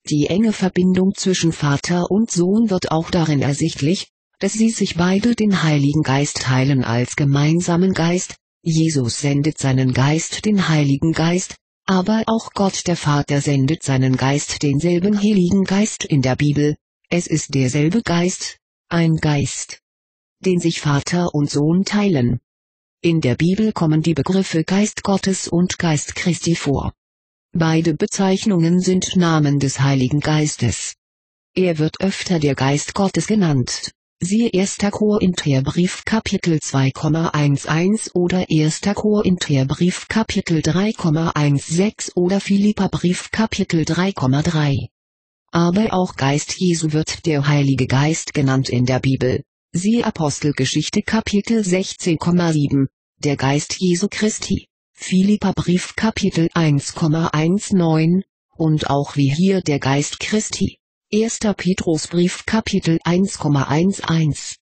Die enge Verbindung zwischen Vater und Sohn wird auch darin ersichtlich, dass sie sich beide den Heiligen Geist teilen als gemeinsamen Geist. Jesus sendet seinen Geist, den Heiligen Geist, aber auch Gott der Vater sendet seinen Geist, denselben Heiligen Geist in der Bibel. Es ist derselbe Geist, ein Geist, den sich Vater und Sohn teilen. In der Bibel kommen die Begriffe Geist Gottes und Geist Christi vor. Beide Bezeichnungen sind Namen des Heiligen Geistes. Er wird öfter der Geist Gottes genannt. Siehe 1. Korintherbrief Kapitel 2,11 oder 1. Korintherbrief Kapitel 3,16 oder Philipperbrief Kapitel 3,3. Aber auch Geist Jesu wird der Heilige Geist genannt in der Bibel. Siehe Apostelgeschichte Kapitel 16,7, der Geist Jesu Christi, Philipperbrief Kapitel 1,19, und auch wie hier der Geist Christi, 1. Petrusbrief Kapitel 1,11.